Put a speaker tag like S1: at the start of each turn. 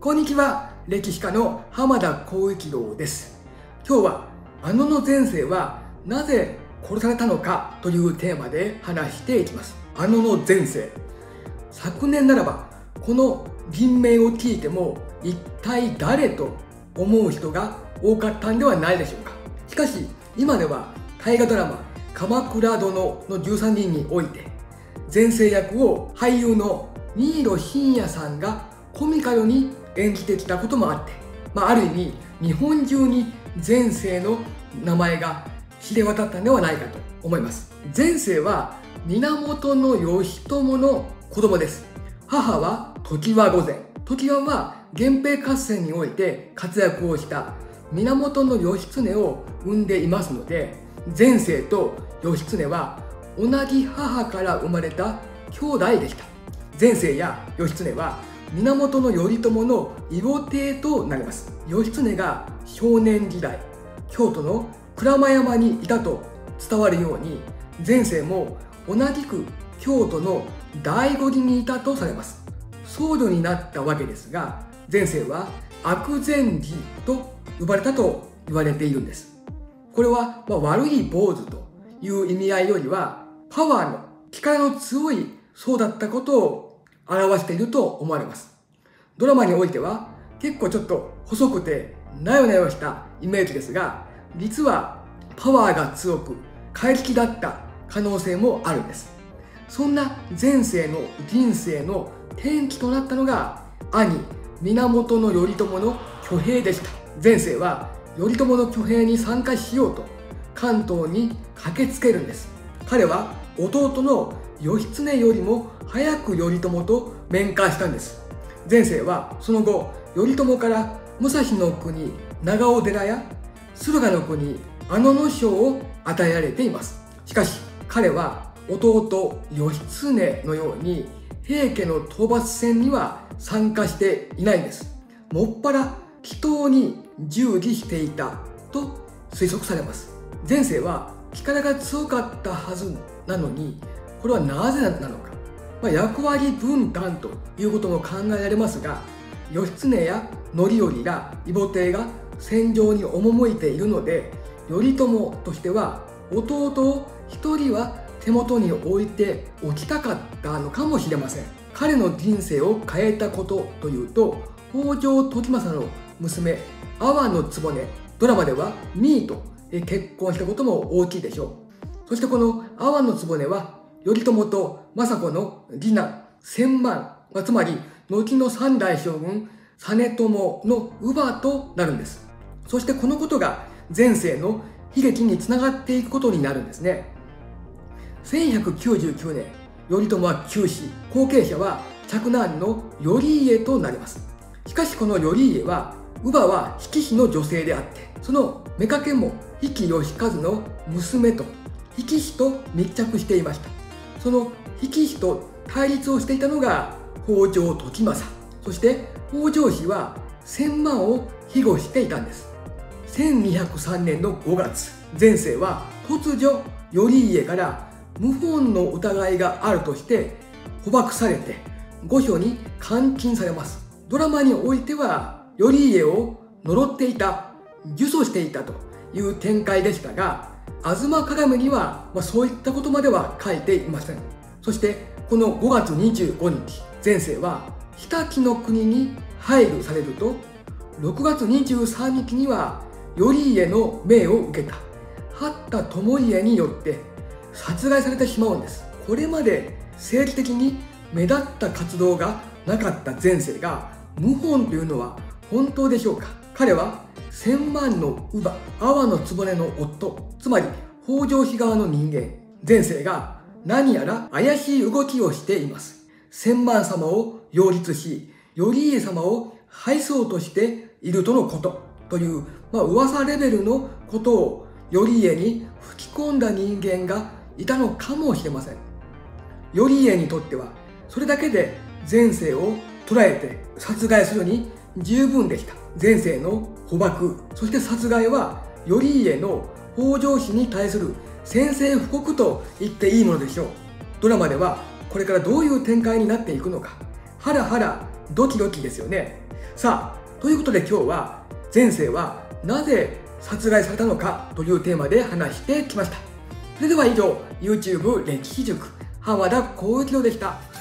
S1: こんにちは、歴史家の浜田浩一郎です。今日は安野の前世はなぜ殺されたのかというテーマで話していきます。安野の前世。昨年ならばこの人名を聞いても一体誰と思う人が多かったんではないでしょうか。しかし今では大河ドラマ「鎌倉殿の13人」において前世役を俳優の新納慎也さんがコミカルに演じてきたこともあって、ある意味日本中に前世の名前が知れ渡ったんではないかと思います。前世は源義朝の子供です。母は常盤御前。常盤は源平合戦において活躍をした源義経を産んでいますので、前世と義経は同じ母から生まれた兄弟でした。前世や義経は源頼朝の異母弟となります。義経が少年時代京都の鞍馬山にいたと伝わるように、前世も同じく京都の醍醐寺にいたとされます。僧侶になったわけですが、前世は悪前寺と呼ばれたと言われているんです。これは悪い坊主という意味合いよりはパワーの力の強い僧だったことを表していると思われます。ドラマにおいては結構ちょっと細くてなよなよしたイメージですが、実はパワーが強く怪力だった可能性もあるんです。そんな前世の人生の転機となったのが兄源頼朝の挙兵でした。前世は頼朝の挙兵に参加しようと関東に駆けつけるんです。彼は弟の義経よりも早く頼朝と面会したんです。前世はその後頼朝から武蔵の国長尾寺や駿河の国安野省を与えられています。しかし彼は弟義経のように平家の討伐戦には参加していないんです。もっぱら祈祷に従事していたと推測されます。前世は力が強かったはずなのに、これはなぜなのか、役割分担ということも考えられますが、義経や範頼ら異母弟が戦場に赴いているので、頼朝としては弟を一人は手元に置いておきたかったのかもしれません。彼の人生を変えたことというと、北条時政の娘阿波局、ドラマでは実衣と結婚したことも大きいでしょう。そしてこの阿波局は頼朝と政子の次男千万、つまり後の三代将軍実朝の乳母となるんです。そしてこのことが前世の悲劇につながっていくことになるんですね。1199年、頼朝は急死、後継者は嫡男の頼家となります。しかしこの頼家は乳母は比企の女性であって、その妾も比企能員の娘と比企氏と密着していました。その比企氏と対立をしていたのが北条時政。そして北条氏は千万を庇護していたんです。1203年の5月、前世は突如頼家から謀反の疑いがあるとして捕獲されて御所に監禁されます。ドラマにおいては頼家を呪っていた、呪詛していたという展開でしたが、吾妻鏡にはそういったことまでは書いていません。そしてこの5月25日、前世は常陸の国に配流されると、6月23日には頼家の命を受けた八田巴家によって殺害されてしまうんです。これまで政治的に目立った活動がなかった前世が謀反というのは本当でしょうか。彼は千万の乳母阿波局の夫、つまり北条氏側の人間。前世が何やら怪しい動きをしています。千万様を擁立し、頼家様を敗そうとしているとのことという、噂レベルのことを頼家に吹き込んだ人間がいたのかもしれません。頼家にとってはそれだけで前世を捉えて殺害するに十分でした。前世の捕獲、そして殺害は頼家の北条氏に対する宣戦布告と言っていいものでしょう。ドラマではこれからどういう展開になっていくのか、ハラハラドキドキですよね。 さあ、ということで今日は前世はなぜ殺害されたのかというテーマで話してきました。それでは以上、YouTube 歴史塾浜田光一郎でした。